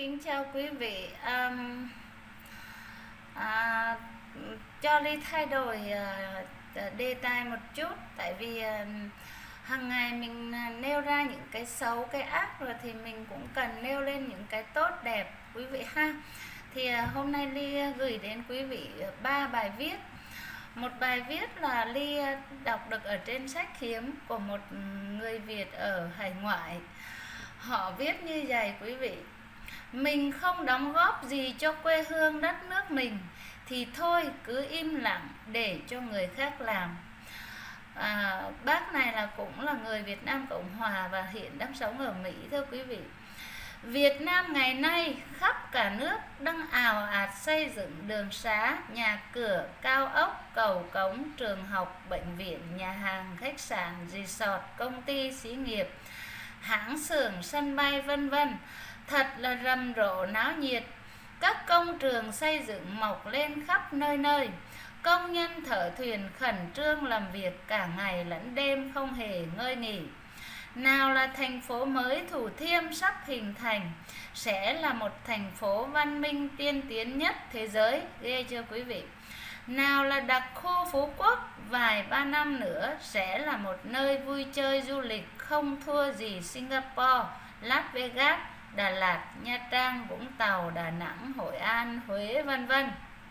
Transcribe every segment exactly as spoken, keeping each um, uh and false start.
kính chào quý vị. Um, à, cho Ly thay đổi uh, đề tài một chút, tại vì uh, hàng ngày mình uh, nêu ra những cái xấu, cái ác rồi thì mình cũng cần nêu lên những cái tốt đẹp quý vị ha. Thì uh, hôm nay Ly uh, gửi đến quý vị ba uh, bài viết. Một bài viết là Ly uh, đọc được ở trên sách hiếm của một người Việt ở hải ngoại. Họ viết như vậy quý vị: mình không đóng góp gì cho quê hương đất nước mình thì thôi cứ im lặng để cho người khác làm. à, Bác này là cũng là người Việt Nam Cộng Hòa và hiện đang sống ở Mỹ. Thưa quý vị, Việt Nam ngày nay khắp cả nước đang ào ạt xây dựng đường xá, nhà cửa, cao ốc, cầu cống, trường học, bệnh viện, nhà hàng, khách sạn, resort, công ty, xí nghiệp, hãng xưởng, sân bay vân vân. Thật là rầm rộ náo nhiệt. Các công trường xây dựng mọc lên khắp nơi nơi. Công nhân thợ thuyền khẩn trương làm việc cả ngày lẫn đêm không hề ngơi nghỉ. Nào là thành phố mới Thủ Thiêm sắp hình thành, sẽ là một thành phố văn minh tiên tiến nhất thế giới. Ghê chưa quý vị? Nào là đặc khu Phú Quốc, vài ba năm nữa sẽ là một nơi vui chơi du lịch không thua gì Singapore, Las Vegas, Đà Lạt, Nha Trang, Vũng Tàu, Đà Nẵng, Hội An, Huế vân vân.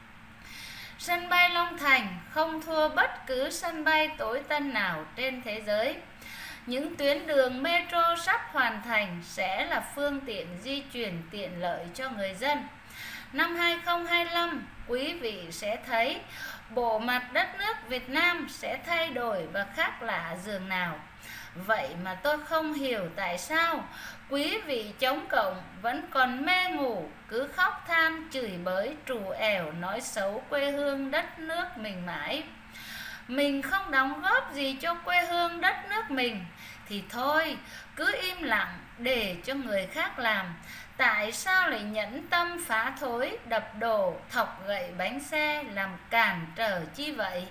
Sân bay Long Thành không thua bất cứ sân bay tối tân nào trên thế giới. Những tuyến đường metro sắp hoàn thành sẽ là phương tiện di chuyển tiện lợi cho người dân. Năm hai không hai lăm, quý vị sẽ thấy bộ mặt đất nước Việt Nam sẽ thay đổi và khác lạ dường nào. Vậy mà tôi không hiểu tại sao quý vị chống cộng vẫn còn mê ngủ, cứ khóc than, chửi bới, trù ẻo, nói xấu quê hương đất nước mình mãi. Mình không đóng góp gì cho quê hương đất nước mình thì thôi cứ im lặng để cho người khác làm. Tại sao lại nhẫn tâm phá thối, đập đổ, thọc gậy bánh xe, làm cản trở chi vậy?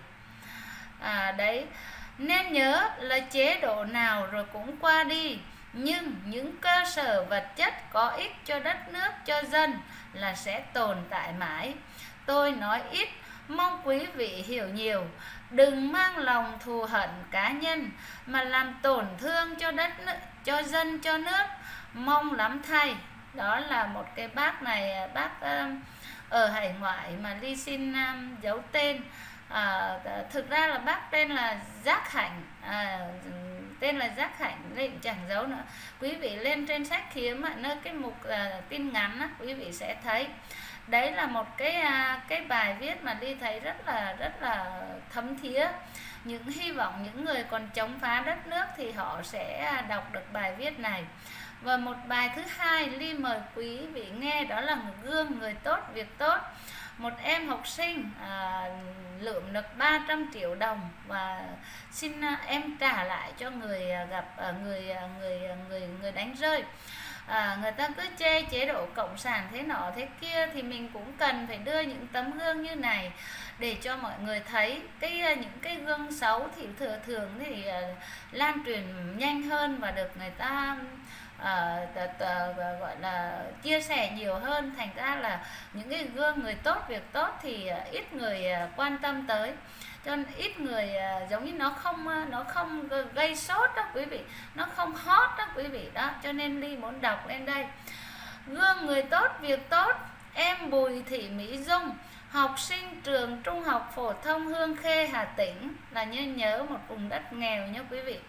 À đấy, nên nhớ là chế độ nào rồi cũng qua đi, nhưng những cơ sở vật chất có ích cho đất nước, cho dân là sẽ tồn tại mãi. Tôi nói ít, mong quý vị hiểu nhiều. Đừng mang lòng thù hận cá nhân mà làm tổn thương cho đất nước, cho dân, cho nước. Mong lắm thay. Đó là một cái bác này, bác uh, ở hải ngoại mà Ly xin um, giấu tên. À, thực ra là bác tên là Giác Hạnh, à, tên là Giác Hạnh, Ly chẳng giấu nữa. Quý vị lên trên sách hiếm nơi cái mục uh, tin ngắn á, quý vị sẽ thấy. Đấy là một cái uh, cái bài viết mà Ly thấy rất là rất là thấm thía. Những hy vọng những người còn chống phá đất nước thì họ sẽ đọc được bài viết này. Và một bài thứ hai Ly mời quý vị nghe, đó là gương người tốt việc tốt. Một em học sinh à, lượm được ba trăm triệu đồng và xin à, em trả lại cho người à, gặp à, người, à, người người người đánh rơi. À, người ta cứ chê chế độ cộng sản thế nọ thế kia, thì mình cũng cần phải đưa những tấm gương như này để cho mọi người thấy cái những cái gương xấu thì thừa thường thì uh, lan truyền nhanh hơn và được người ta uh, t, t, gọi là chia sẻ nhiều hơn. Thành ra là những cái gương người tốt việc tốt thì uh, ít người uh, quan tâm tới, cho nên ít người uh, giống như nó không uh, nó không gây sốt đó quý vị, nó không hot đó quý vị đó, cho nên Ly muốn đọc lên đây. Gương người tốt việc tốt. Em Bùi Thị Mỹ Dung, học sinh trường Trung học phổ thông Hương Khê, Hà Tĩnh, là như nhớ một vùng đất nghèo nhé quý vị.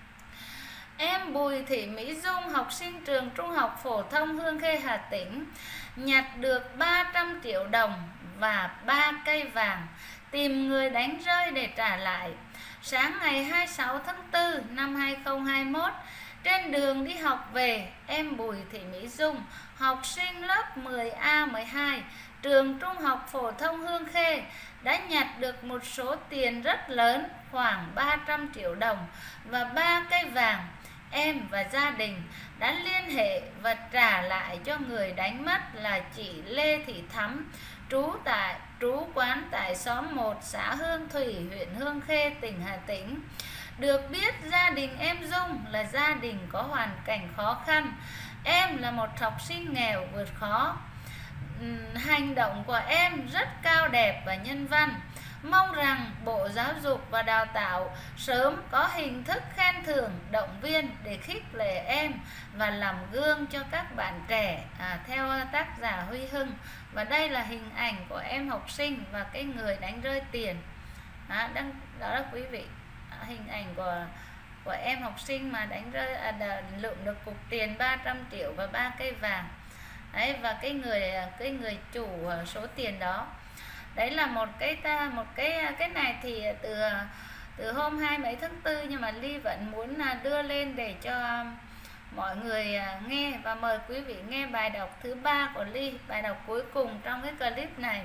Em Bùi Thị Mỹ Dung, học sinh trường Trung học phổ thông Hương Khê, Hà Tĩnh, nhặt được ba trăm triệu đồng và ba cây vàng, tìm người đánh rơi để trả lại. Sáng ngày hai mươi sáu tháng tư năm hai không hai mốt, trên đường đi học về, em Bùi Thị Mỹ Dung, học sinh lớp mười A mười hai, trường Trung học phổ thông Hương Khê, đã nhặt được một số tiền rất lớn, khoảng ba trăm triệu đồng và ba cây vàng. Em và gia đình đã liên hệ và trả lại cho người đánh mất là chị Lê Thị Thắm, trú tại trú quán tại xóm một, xã Hương Thủy, huyện Hương Khê, tỉnh Hà Tĩnh. Được biết gia đình em Dung là gia đình có hoàn cảnh khó khăn, Em là một học sinh nghèo vượt khó. Hành động của em rất cao đẹp và nhân văn. Mong rằng Bộ Giáo dục và Đào tạo sớm có hình thức khen thưởng, động viên để khích lệ em và làm gương cho các bạn trẻ. À, theo tác giả Huy Hưng. Và đây là hình ảnh của em học sinh và cái người đánh rơi tiền. À, đăng, đó là quý vị, à, hình ảnh của của em học sinh mà đánh rơi à, đã lượm được cục tiền ba trăm triệu và ba cây vàng. Đấy, và cái người cái người chủ số tiền đó. Đấy là một cái ta một cái cái này thì từ từ hôm hai mấy tháng tư, nhưng mà Ly vẫn muốn đưa lên để cho mọi người nghe. Và mời quý vị nghe bài đọc thứ ba của Ly, bài đọc cuối cùng trong cái clip này.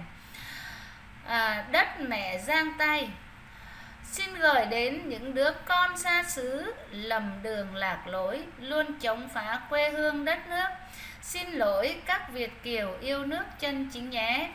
À, đất mẹ giang tay. Xin gửi đến những đứa con xa xứ lầm đường lạc lối, luôn chống phá quê hương đất nước. Xin lỗi các Việt kiều yêu nước chân chính nhé.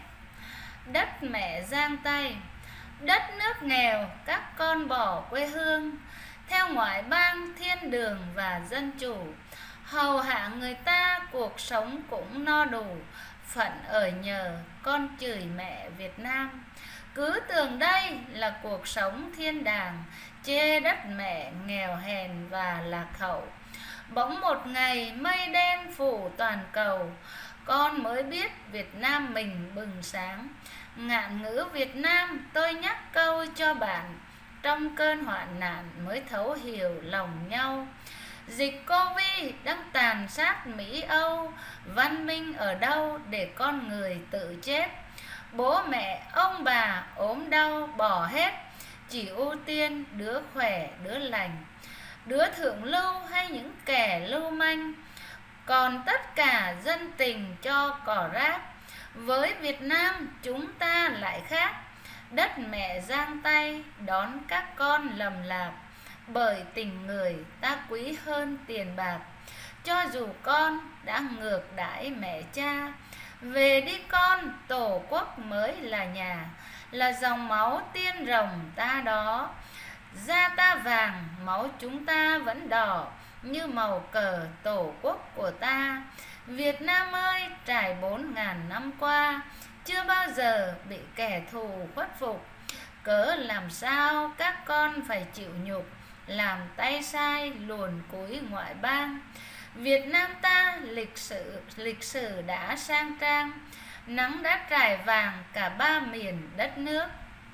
Đất mẹ giang tay. Đất nước nghèo, các con bỏ quê hương, theo ngoại bang thiên đường và dân chủ. Hầu hạ người ta cuộc sống cũng no đủ, phận ở nhờ con chửi mẹ Việt Nam. Cứ tưởng đây là cuộc sống thiên đàng, chê đất mẹ nghèo hèn và lạc hậu. Bỗng một ngày mây đen phủ toàn cầu, con mới biết Việt Nam mình bừng sáng. Ngạn ngữ Việt Nam tôi nhắc câu cho bạn, trong cơn hoạn nạn mới thấu hiểu lòng nhau. Dịch Covid đang tàn sát Mỹ Âu, văn minh ở đâu để con người tự chết. Bố mẹ ông bà ốm đau bỏ hết, chỉ ưu tiên đứa khỏe đứa lành, đứa thượng lưu hay những kẻ lưu manh. Còn tất cả dân tình cho cỏ rác. Với Việt Nam chúng ta lại khác. Đất mẹ giang tay đón các con lầm lạp, bởi tình người ta quý hơn tiền bạc. Cho dù con đã ngược đãi mẹ cha, về đi con, tổ quốc mới là nhà. Là dòng máu tiên rồng ta đó, da ta vàng, máu chúng ta vẫn đỏ, như màu cờ tổ quốc của ta. Việt Nam ơi, trải bốn ngàn năm qua, chưa bao giờ bị kẻ thù khuất phục. Cớ làm sao các con phải chịu nhục, làm tay sai luồn cúi ngoại bang. Việt Nam ta lịch sử lịch sử đã sang trang, nắng đã trải vàng cả ba miền đất nước.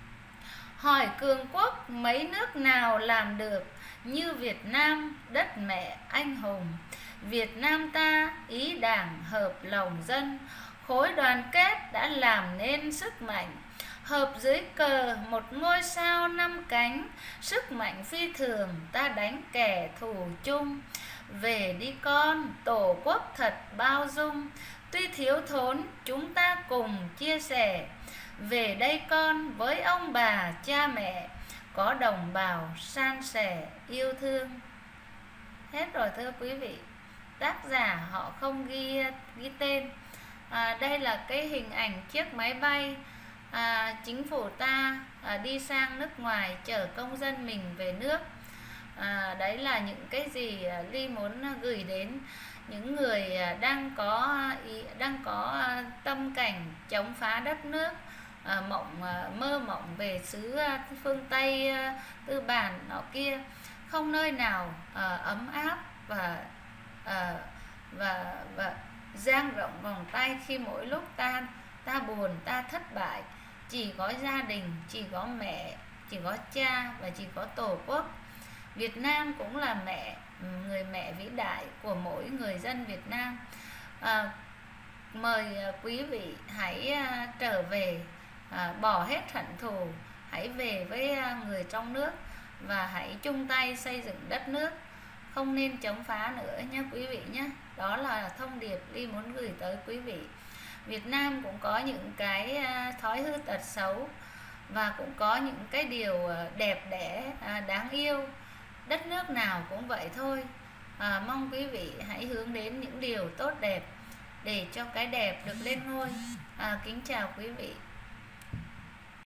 Hỏi cường quốc mấy nước nào làm được như Việt Nam, đất mẹ anh hùng. Việt Nam ta ý đảng hợp lòng dân, khối đoàn kết đã làm nên sức mạnh. Hợp dưới cờ một ngôi sao năm cánh, sức mạnh phi thường ta đánh kẻ thù chung. Về đi con, tổ quốc thật bao dung, tuy thiếu thốn chúng ta cùng chia sẻ. Về đây con với ông bà cha mẹ, có đồng bào san sẻ yêu thương. Hết rồi thưa quý vị. Tác giả họ không ghi ghi tên. À, đây là cái hình ảnh chiếc máy bay à, chính phủ ta à, đi sang nước ngoài chở công dân mình về nước. À, đấy là những cái gì Ly muốn gửi đến những người đang có ý, đang có tâm cảnh chống phá đất nước, à, mộng mơ mộng về xứ phương Tây tư bản nọ kia, không nơi nào à, ấm áp và à, và và dang rộng vòng tay khi mỗi lúc ta ta buồn, ta thất bại. Chỉ có gia đình, chỉ có mẹ, chỉ có cha và chỉ có tổ quốc. Việt Nam cũng là mẹ, người mẹ vĩ đại của mỗi người dân Việt Nam. À, mời quý vị hãy à, trở về, à, bỏ hết hận thù, hãy về với à, người trong nước và hãy chung tay xây dựng đất nước, không nên chống phá nữa nhé quý vị nhé. Đó là thông điệp Ly muốn gửi tới quý vị. Việt Nam cũng có những cái à, thói hư tật xấu và cũng có những cái điều đẹp đẽ, à, đáng yêu. Đất nước nào cũng vậy thôi. À, mong quý vị hãy hướng đến những điều tốt đẹp để cho cái đẹp được lên ngôi. À, kính chào quý vị.